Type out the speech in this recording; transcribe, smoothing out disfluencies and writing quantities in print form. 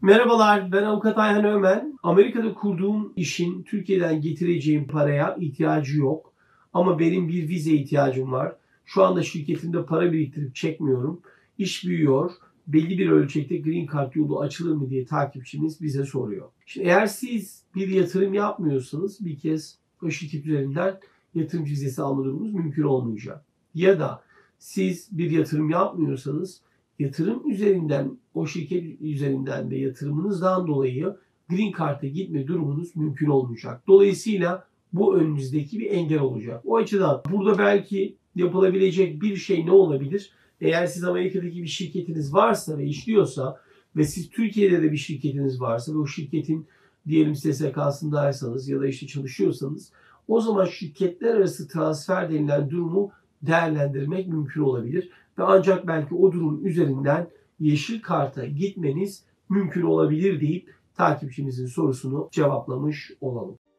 Merhabalar, ben Avukat Ayhan Ömen. Amerika'da kurduğum işin Türkiye'den getireceğim paraya ihtiyacı yok. Ama benim bir vize ihtiyacım var. Şu anda şirketimde para biriktirip çekmiyorum. İş büyüyor. Belli bir ölçekte Green Card yolu açılır mı diye takipçimiz bize soruyor. Şimdi eğer siz bir yatırım yapmıyorsanız bir kez o şirket üzerinden yatırımcı vizesi alma durumunuz mümkün olmayacak. Ya da siz bir yatırım yapmıyorsanız yatırım üzerinden, o şirket üzerinden ve yatırımınızdan dolayı Green Card'a gitme durumunuz mümkün olmayacak. Dolayısıyla bu önünüzdeki bir engel olacak. O açıdan burada belki yapılabilecek bir şey ne olabilir? Eğer siz Amerika'daki bir şirketiniz varsa ve işliyorsa ve siz Türkiye'de de bir şirketiniz varsa ve o şirketin diyelim SSK'sındaysanız ya da işte çalışıyorsanız o zaman şirketler arası transfer denilen durumu değerlendirmek mümkün olabilir. Ve ancak belki o durum üzerinden yeşil karta gitmeniz mümkün olabilir deyip takipçimizin sorusunu cevaplamış olalım.